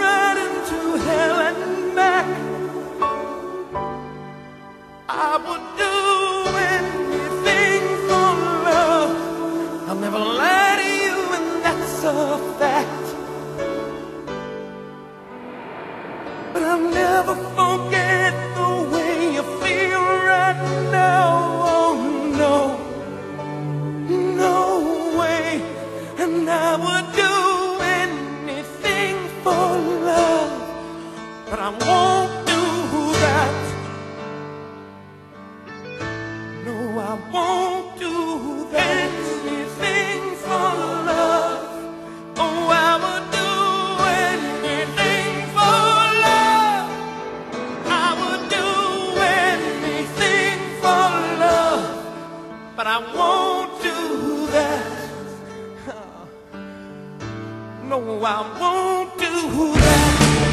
right into hell and back. I would do anything for love. I'll never lie to you, and that's a fact. But I'll never forget the way you feel right now. Oh no, no way. And I would do anything for love, but I won't do that. No, I won't do that. Anything for love. Oh, I would do anything for love. I would do anything for love, but I won't do that. No, I won't do that.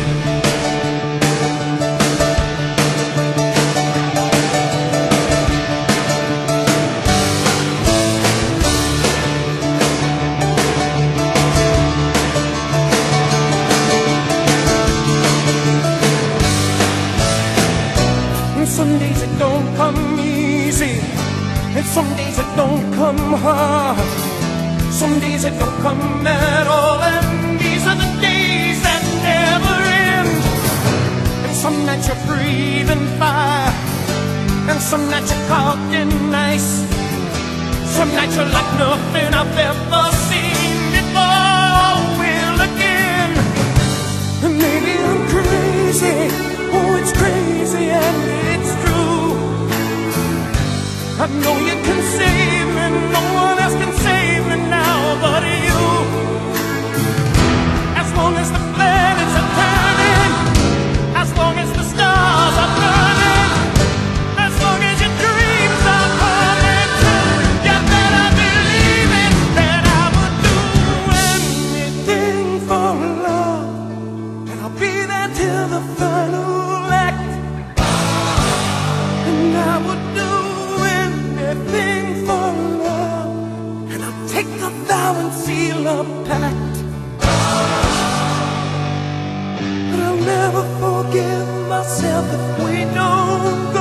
Some days it don't come easy, and some days it don't come hard. Some days it don't come at all, and these are the days that never end. And some nights you're breathing fire, and some nights you're caught in ice. Some nights you're like nothing I've ever seen before. Will again, and maybe I'm crazy. Oh, it's crazy and it's true. I know you can save me, no one else can save me now but you. As long as the planets are turning, as long as the stars are burning, as long as your dreams are coming true, you better believe it, that I would do anything for love. And I'll be there till the final act. And I would do anything for love, and I'll take a vow and seal a pact. But I'll never forgive myself if we don't go.